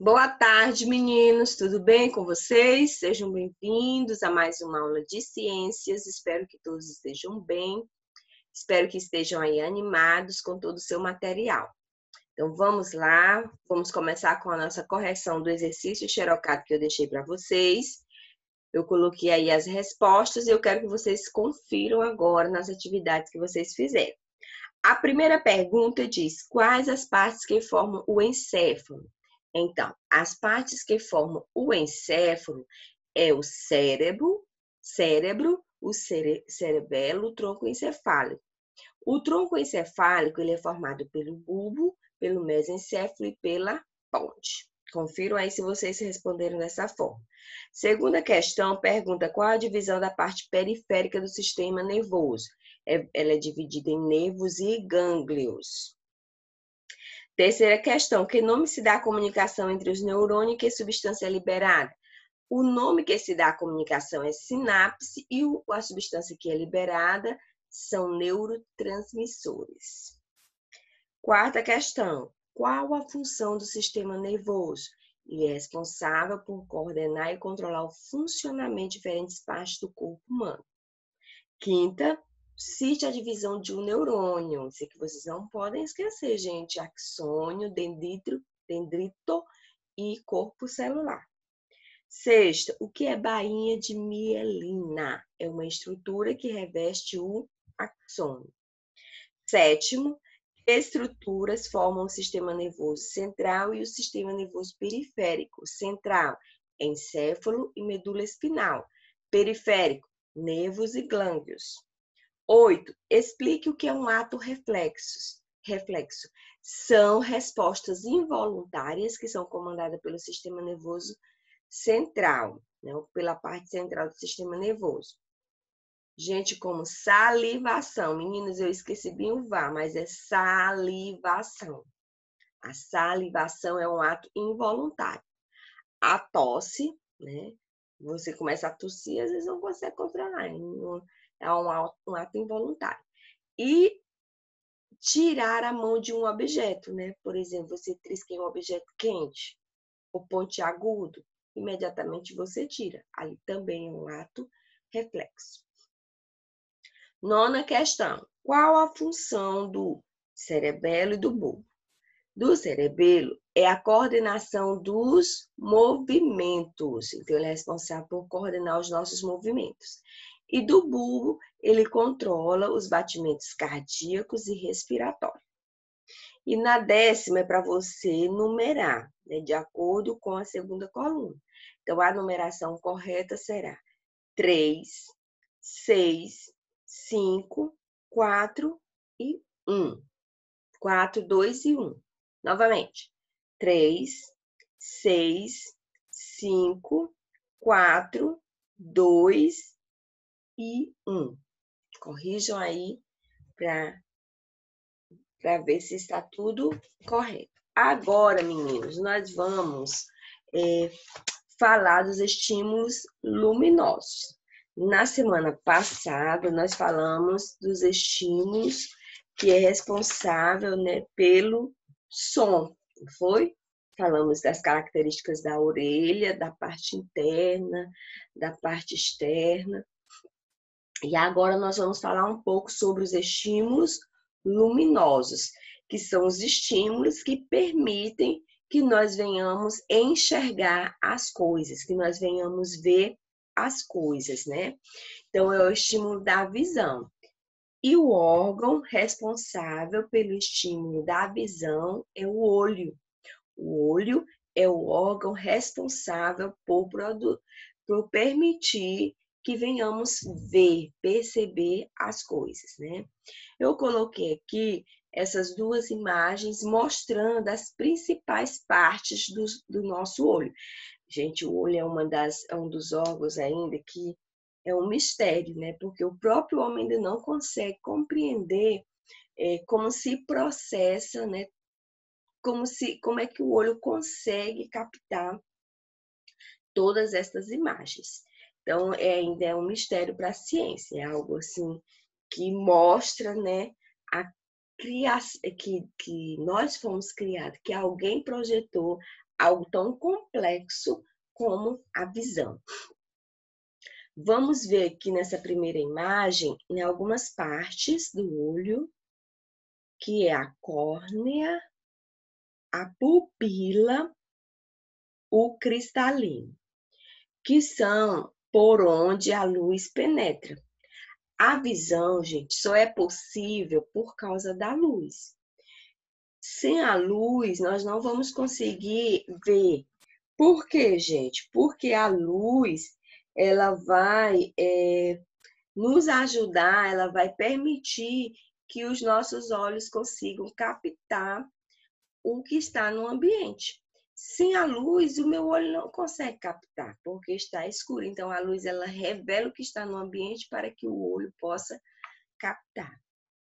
Boa tarde, meninos. Tudo bem com vocês? Sejam bem-vindos a mais uma aula de ciências. Espero que todos estejam bem. Espero que estejam aí animados com todo o seu material. Então, vamos lá. Vamos começar com a nossa correção do exercício xerocado que eu deixei para vocês. Eu coloquei aí as respostas e eu quero que vocês confiram agora nas atividades que vocês fizeram. A primeira pergunta diz: quais as partes que formam o encéfalo? Então, as partes que formam o encéfalo é o cérebro, o cerebelo, o tronco encefálico. O tronco encefálico ele é formado pelo bulbo, pelo mesencéfalo e pela ponte. Confiram aí se vocês responderam dessa forma. Segunda questão pergunta qual a divisão da parte periférica do sistema nervoso. Ela é dividida em nervos e gânglios. Terceira questão, que nome se dá à comunicação entre os neurônios e que substância é liberada? O nome que se dá à comunicação é sinapse e a substância que é liberada são neurotransmissores. Quarta questão, qual a função do sistema nervoso? Ele é responsável por coordenar e controlar o funcionamento de diferentes partes do corpo humano. Quinta, cite a divisão de um neurônio. Isso que vocês não podem esquecer, gente. Axônio, dendrito e corpo celular. Sexta, o que é bainha de mielina? É uma estrutura que reveste o axônio. Sétimo, que estruturas formam o sistema nervoso central e o sistema nervoso periférico? Central, encéfalo e medula espinal. Periférico, nervos e glândulos. 8. Explique o que é um ato reflexo. São respostas involuntárias que são comandadas pelo sistema nervoso central, né, pela parte central do sistema nervoso. Gente, como salivação. Meninos, eu esqueci bem o vá, mas é salivação. A salivação é um ato involuntário. A tosse, né? Você começa a tossir, às vezes não consegue controlar. É um ato involuntário. E tirar a mão de um objeto, né? Por exemplo, você trisca em um objeto quente ou pontiagudo, imediatamente você tira. Ali também é um ato reflexo. Nona questão. Qual a função do cerebelo e do bulbo? Do cerebelo é a coordenação dos movimentos. Então, ele é responsável por coordenar os nossos movimentos. E do bulbo, ele controla os batimentos cardíacos e respiratórios. E na décima é para você numerar, né, de acordo com a segunda coluna. Então, a numeração correta será 3, 6, 5, 4 e 1. 4, 2 e 1. Novamente. 3, 6, 5, 4, 2 e 1. Corrijam aí para ver se está tudo correto. Agora, meninos, nós vamos falar dos estímulos luminosos. Na semana passada, nós falamos dos estímulos que é responsável, né, pelo som, não foi? Falamos das características da orelha, da parte interna, da parte externa. E agora nós vamos falar um pouco sobre os estímulos luminosos, que são os estímulos que permitem que nós venhamos enxergar as coisas, que nós venhamos ver as coisas, né? Então, é o estímulo da visão. E o órgão responsável pelo estímulo da visão é o olho. O olho é o órgão responsável por permitir que venhamos ver, perceber as coisas, né? Eu coloquei aqui essas duas imagens mostrando as principais partes do nosso olho. Gente, o olho é um dos órgãos ainda que é um mistério, né? Porque o próprio homem ainda não consegue compreender como se processa, né? Como é que o olho consegue captar todas essas imagens. Então, ainda é um mistério para a ciência, é algo assim que mostra, né, que nós fomos criados, que alguém projetou algo tão complexo como a visão. Vamos ver aqui nessa primeira imagem, em algumas partes do olho, que é a córnea, a pupila, o cristalino, que são por onde a luz penetra. A visão, gente, só é possível por causa da luz. Sem a luz, nós não vamos conseguir ver. Por quê, gente? Porque a luz, ela vai nos ajudar, ela vai permitir que os nossos olhos consigam captar o que está no ambiente. Sem a luz, o meu olho não consegue captar, porque está escuro. Então, a luz, ela revela o que está no ambiente para que o olho possa captar.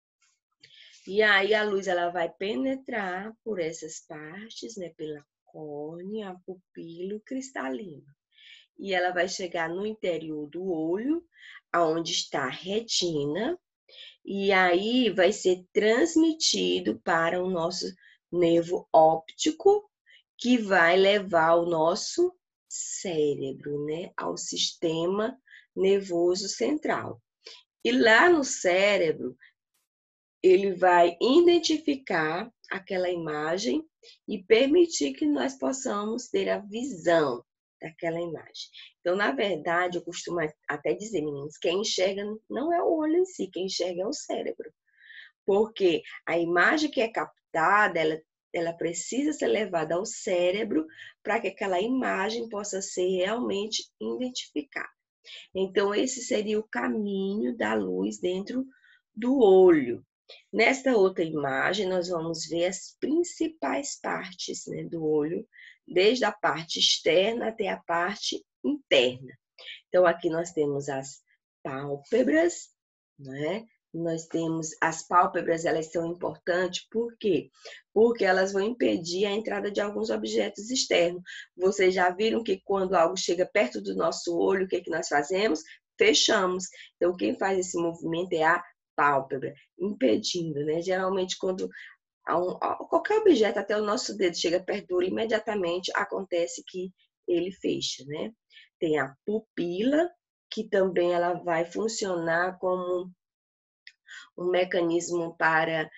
E aí, a luz, ela vai penetrar por essas partes, né? Pela córnea, a pupila, o cristalino. E ela vai chegar no interior do olho, aonde está a retina, e aí vai ser transmitido para o nosso nervo óptico, que vai levar o nosso cérebro, né, ao sistema nervoso central. E lá no cérebro, ele vai identificar aquela imagem e permitir que nós possamos ter a visão daquela imagem. Então, na verdade, eu costumo até dizer, meninos, quem enxerga não é o olho em si, quem enxerga é o cérebro. Porque a imagem que é captada, ela precisa ser levada ao cérebro para que aquela imagem possa ser realmente identificada. Então, esse seria o caminho da luz dentro do olho. Nesta outra imagem, nós vamos ver as principais partes, né, do olho, desde a parte externa até a parte interna. Então, aqui nós temos as pálpebras, né? Nós temos as pálpebras, elas são importantes, por quê? Porque elas vão impedir a entrada de alguns objetos externos. Vocês já viram que quando algo chega perto do nosso olho, o que é que nós fazemos? Fechamos. Então, quem faz esse movimento é a pálpebra, impedindo, né? Geralmente, quando qualquer objeto, até o nosso dedo, chega perto do olho, imediatamente acontece que ele fecha, né? Tem a pupila, que também ela vai funcionar como um mecanismo para,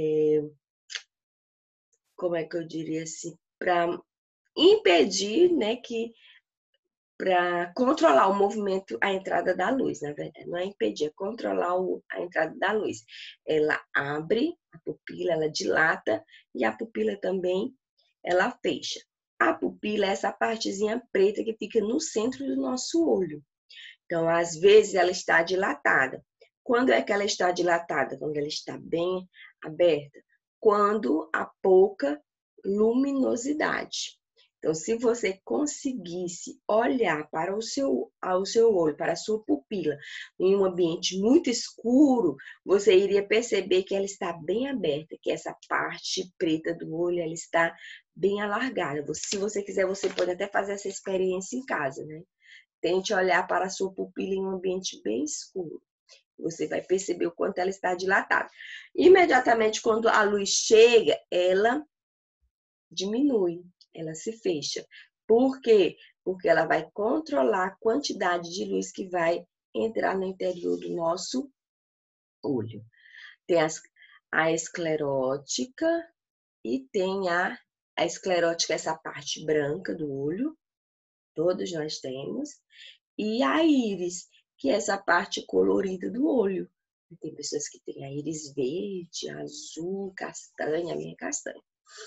como é que eu diria assim, para impedir, né, para controlar o movimento, a entrada da luz, na verdade, não é impedir, é controlar a entrada da luz. Ela abre a pupila, ela dilata, e a pupila também, ela fecha. A pupila é essa partezinha preta que fica no centro do nosso olho. Então, às vezes, ela está dilatada. Quando é que ela está dilatada? Quando ela está bem aberta. Quando há pouca luminosidade. Então, se você conseguisse olhar para o seu olho, para a sua pupila, em um ambiente muito escuro, você iria perceber que ela está bem aberta, que essa parte preta do olho, ela está bem alargada. Se você quiser, você pode até fazer essa experiência em casa, né? Tente olhar para a sua pupila em um ambiente bem escuro. Você vai perceber o quanto ela está dilatada. Imediatamente, quando a luz chega, ela diminui, ela se fecha. Por quê? Porque ela vai controlar a quantidade de luz que vai entrar no interior do nosso olho. Tem a esclerótica e tem a esclerótica, essa parte branca do olho, todos nós temos, e a íris, que é essa parte colorida do olho. Tem pessoas que têm a íris verde, azul, castanha, a minha é castanha.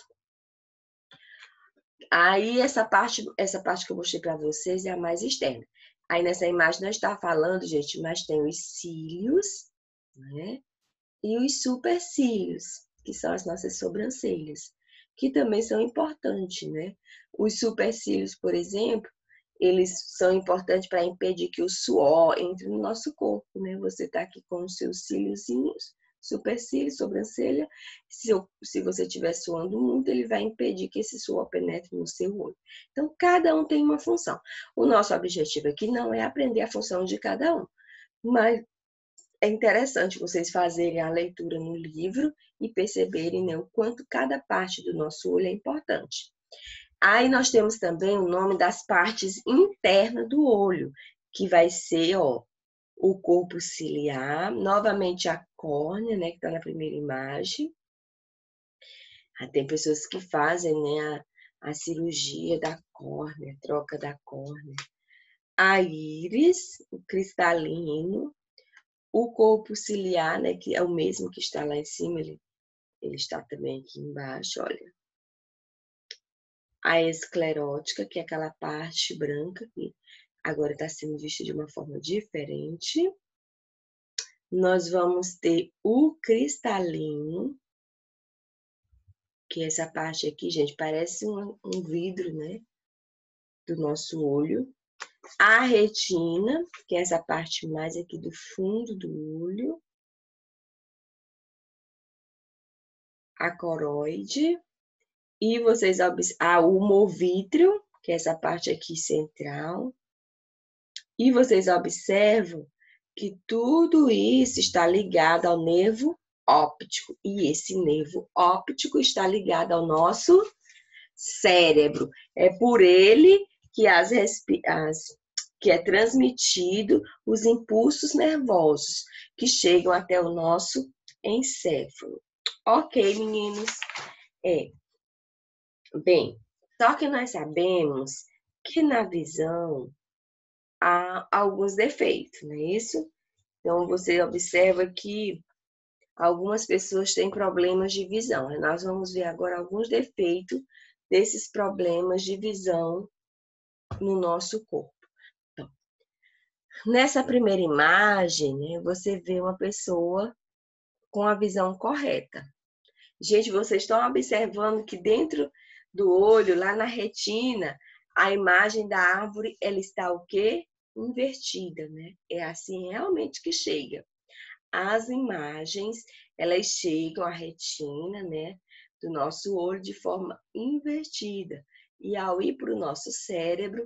Aí, essa parte que eu mostrei para vocês é a mais externa. Aí, nessa imagem, não está falando, gente, mas tem os cílios, né? E os supercílios, que são as nossas sobrancelhas, que também são importantes, né? Os supercílios, por exemplo, eles são importantes para impedir que o suor entre no nosso corpo, né? Você está aqui com os seus cíliozinhos, supercílios, sobrancelha. Se você estiver suando muito, ele vai impedir que esse suor penetre no seu olho. Então, cada um tem uma função. O nosso objetivo aqui não é aprender a função de cada um, mas é interessante vocês fazerem a leitura no livro e perceberem, né, o quanto cada parte do nosso olho é importante. Aí nós temos também o nome das partes internas do olho, que vai ser, ó, o corpo ciliar, novamente a córnea, né, que está na primeira imagem. Tem pessoas que fazem, né, a cirurgia da córnea, troca da córnea. A íris, o cristalino, o corpo ciliar, né, que é o mesmo que está lá em cima, ele está também aqui embaixo, olha. A esclerótica, que é aquela parte branca, que agora está sendo vista de uma forma diferente. Nós vamos ter o cristalino, que essa parte aqui, gente, parece um vidro, né, do nosso olho. A retina, que é essa parte mais aqui do fundo do olho. A coroide. E vocês observam o movítrio, que é essa parte aqui central. E vocês observam que tudo isso está ligado ao nervo óptico. E esse nervo óptico está ligado ao nosso cérebro. É por ele que que é transmitido os impulsos nervosos que chegam até o nosso encéfalo. Ok, meninos? Bem, só que nós sabemos que na visão há alguns defeitos, não é isso? Então, você observa que algumas pessoas têm problemas de visão. Nós vamos ver agora alguns defeitos desses problemas de visão no nosso corpo. Então, nessa primeira imagem, né, você vê uma pessoa com a visão correta. Gente, vocês estão observando que dentro do olho, lá na retina, a imagem da árvore, ela está o quê? Invertida, né? É assim realmente que chega. As imagens, elas chegam à retina, né, do nosso olho de forma invertida. E ao ir para o nosso cérebro,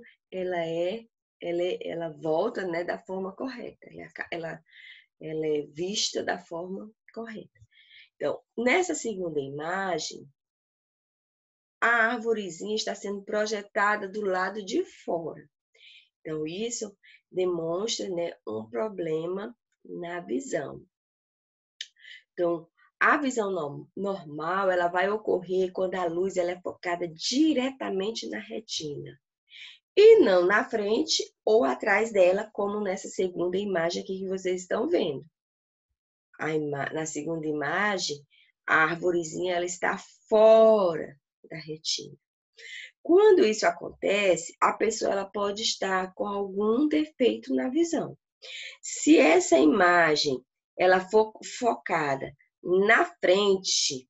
ela volta, né, da forma correta. Ela é vista da forma correta. Então, nessa segunda imagem, a arvorezinha está sendo projetada do lado de fora. Então, isso demonstra, né, um problema na visão. Então, a visão normal, ela vai ocorrer quando a luz ela é focada diretamente na retina. E não na frente ou atrás dela, como nessa segunda imagem aqui que vocês estão vendo. Na segunda imagem, a arvorezinha ela está fora da retina. Quando isso acontece, a pessoa ela pode estar com algum defeito na visão. Se essa imagem ela for focada na frente,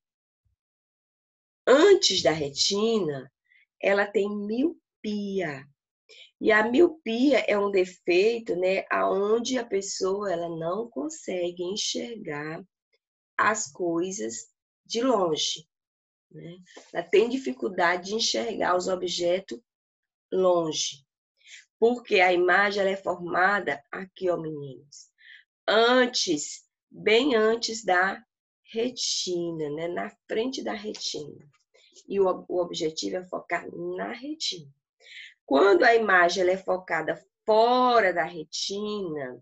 antes da retina, ela tem miopia. E a miopia é um defeito, né, aonde a pessoa ela não consegue enxergar as coisas de longe, né? Ela tem dificuldade de enxergar os objetos longe, porque a imagem ela é formada aqui, ó, meninos, bem antes da retina, né? Na frente da retina. E o objetivo é focar na retina. Quando a imagem ela é focada fora da retina,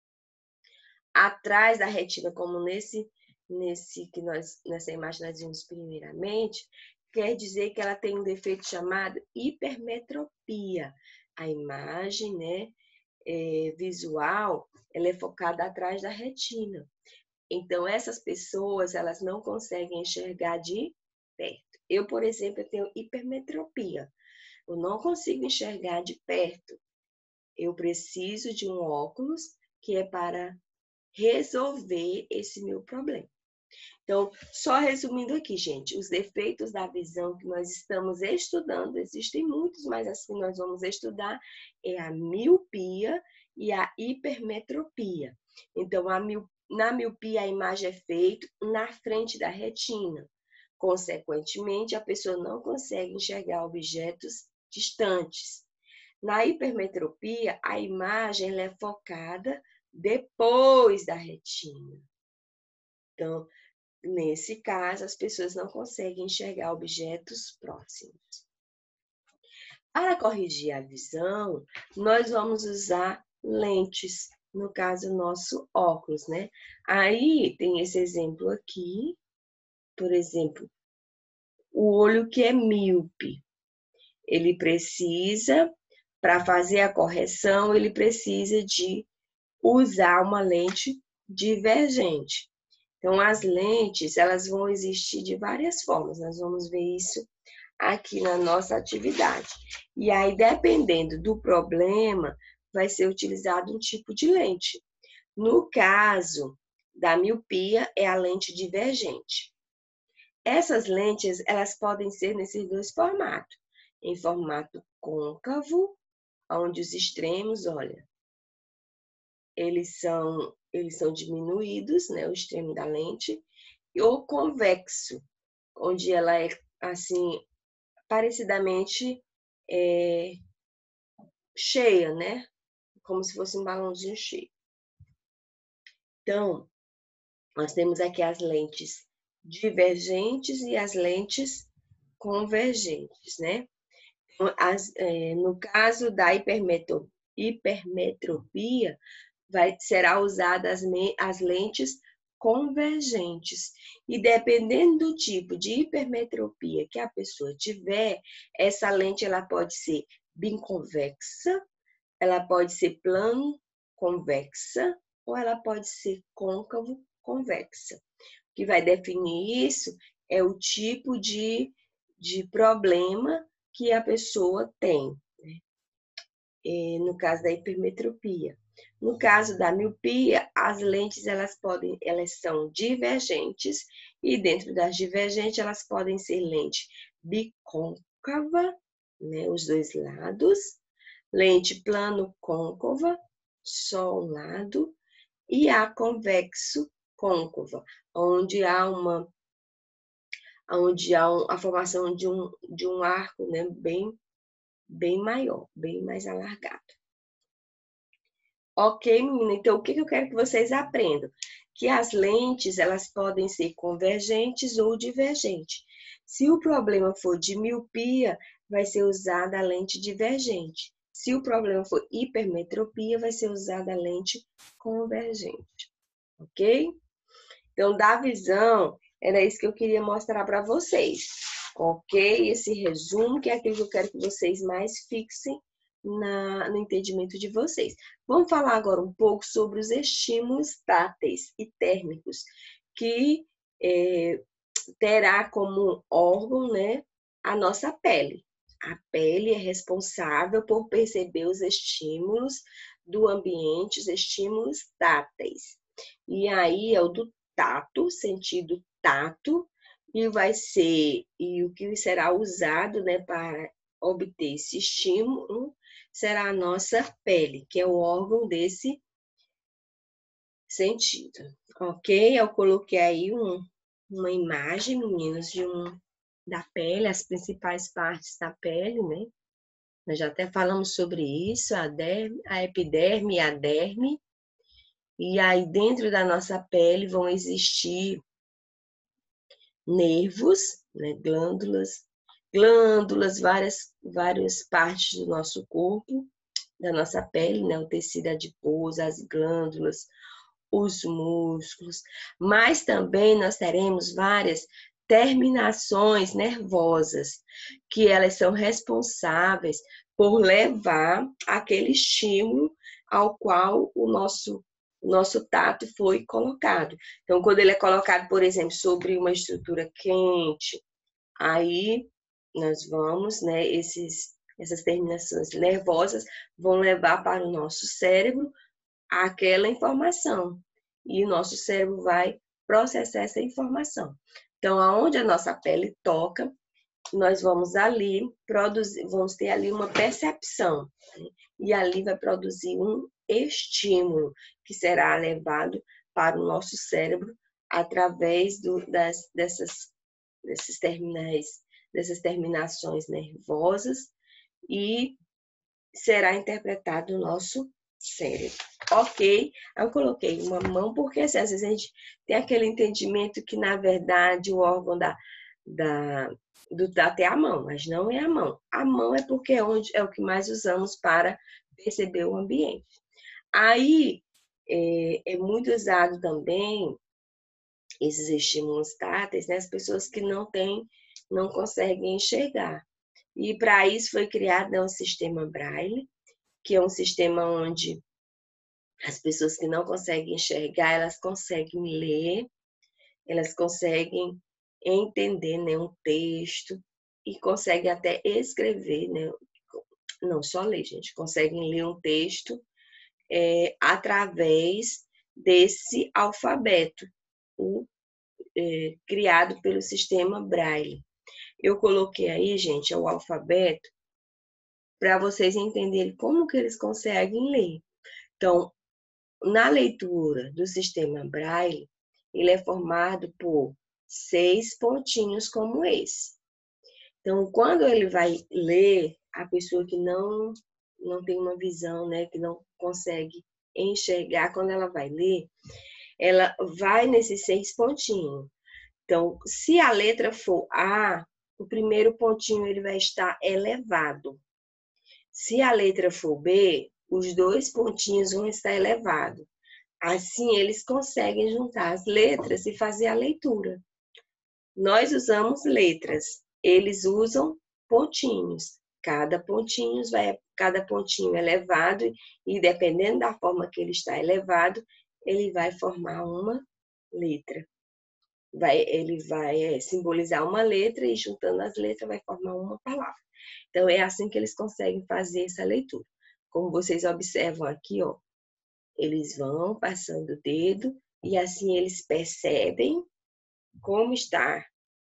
atrás da retina, como nessa imagem nós vimos primeiramente, quer dizer que ela tem um defeito chamado hipermetropia. A imagem, né, visual, ela é focada atrás da retina. Então, essas pessoas, elas não conseguem enxergar de perto. Eu, por exemplo, tenho hipermetropia. Eu não consigo enxergar de perto. Eu preciso de um óculos que é para resolver esse meu problema. Então, só resumindo aqui, gente, os defeitos da visão que nós estamos estudando, existem muitos, mas assim nós vamos estudar, é a miopia e a hipermetropia. Então, na miopia, a imagem é feita na frente da retina. Consequentemente, a pessoa não consegue enxergar objetos distantes. Na hipermetropia, a imagem ela é focada depois da retina. Então, nesse caso, as pessoas não conseguem enxergar objetos próximos. Para corrigir a visão, nós vamos usar lentes, no caso, nosso óculos, né? Aí tem esse exemplo aqui, por exemplo, o olho que é míope, ele precisa, para fazer a correção, ele precisa de usar uma lente divergente. Então, as lentes, elas vão existir de várias formas, nós vamos ver isso aqui na nossa atividade. E aí, dependendo do problema, vai ser utilizado um tipo de lente. No caso da miopia, é a lente divergente. Essas lentes, elas podem ser nesses dois formatos. Em formato côncavo, onde os extremos, olha, eles são diminuídos, né, o extremo da lente, ou convexo, onde ela é, assim, parecidamente cheia, né? Como se fosse um balãozinho cheio. Então, nós temos aqui as lentes divergentes e as lentes convergentes, né? No caso da hipermetropia, será usada as lentes convergentes. E dependendo do tipo de hipermetropia que a pessoa tiver, essa lente ela pode ser biconvexa, ela pode ser plano convexa ou ela pode ser côncavo convexa. O que vai definir isso é o tipo de problema que a pessoa tem, né? No caso da hipermetropia. No caso da miopia, as lentes elas são divergentes e dentro das divergentes elas podem ser lente bicôncava, né, os dois lados, lente plano côncava, só um lado, e a convexo côncava, onde há a formação de um arco, né, bem maior, bem mais alargado. Ok, menina? Então, o que eu quero que vocês aprendam? Que as lentes, elas podem ser convergentes ou divergentes. Se o problema for de miopia, vai ser usada a lente divergente. Se o problema for hipermetropia, vai ser usada a lente convergente. Ok? Então, da visão, era isso que eu queria mostrar para vocês. Ok? Esse resumo, que é aquilo que eu quero que vocês mais fixem no entendimento de vocês. Vamos falar agora um pouco sobre os estímulos táteis e térmicos, que terá como órgão, né, a nossa pele. A pele é responsável por perceber os estímulos do ambiente, os estímulos táteis. E aí é o do tato, sentido tato, e o que será usado, né, para obter esse estímulo será a nossa pele, que é o órgão desse sentido. Ok? Eu coloquei aí uma imagem, meninos, da pele, as principais partes da pele, né? Nós já até falamos sobre isso, a epiderme e a derme. E aí, dentro da nossa pele, vão existir nervos, né? Glândulas, várias partes do nosso corpo, da nossa pele, né? O tecido adiposo, as glândulas, os músculos, mas também nós teremos várias terminações nervosas, que elas são responsáveis por levar aquele estímulo ao qual o nosso tato foi colocado. Então, quando ele é colocado, por exemplo, sobre uma estrutura quente, aí nós vamos, né, essas terminações nervosas vão levar para o nosso cérebro aquela informação. E o nosso cérebro vai processar essa informação. Então, aonde a nossa pele toca, nós vamos ter ali uma percepção. Né? E ali vai produzir um estímulo que será levado para o nosso cérebro através dessas terminações nervosas e será interpretado o nosso cérebro. Ok, eu coloquei uma mão, porque assim, às vezes a gente tem aquele entendimento que, na verdade, o órgão do tato é a mão, mas não é a mão. A mão é porque é o que mais usamos para perceber o ambiente. Aí, é muito usado também esses estímulos táteis, né? As pessoas que não conseguem enxergar. E para isso foi criado, né, o sistema Braille, que é um sistema onde as pessoas que não conseguem enxergar, elas conseguem ler, elas conseguem entender, né, um texto e conseguem até escrever, né? Não só ler, gente, conseguem ler um texto através desse alfabeto, criado pelo sistema Braille. Eu coloquei aí, gente, o alfabeto para vocês entenderem como que eles conseguem ler. Então, na leitura do sistema Braille, ele é formado por 6 pontinhos como esse. Então, quando ele vai ler, a pessoa que não tem uma visão, né, que não consegue enxergar, quando ela vai ler, ela vai nesses 6 pontinhos. Então, se a letra for A, o primeiro pontinho ele vai estar elevado. Se a letra for B, os 2 pontinhos vão estar elevados. Assim, eles conseguem juntar as letras e fazer a leitura. Nós usamos letras, eles usam pontinhos. Cada pontinho elevado, e dependendo da forma que ele está elevado, ele vai formar uma letra. Ele vai simbolizar uma letra e juntando as letras vai formar uma palavra. Então, é assim que eles conseguem fazer essa leitura. Como vocês observam aqui, ó, eles vão passando o dedo e assim eles percebem como está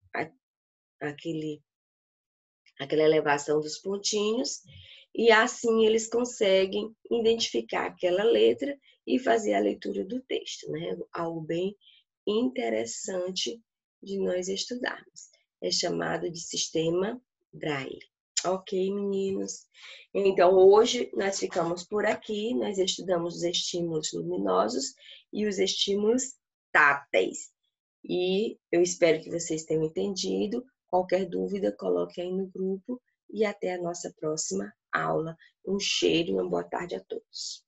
aquela elevação dos pontinhos e assim eles conseguem identificar aquela letra e fazer a leitura do texto, né? Algo bem interessante de nós estudarmos. É chamado de sistema Braille. Ok, meninos? Então, hoje nós ficamos por aqui. Nós estudamos os estímulos luminosos e os estímulos táteis. E eu espero que vocês tenham entendido. Qualquer dúvida, coloque aí no grupo. E até a nossa próxima aula. Um cheiro e uma boa tarde a todos.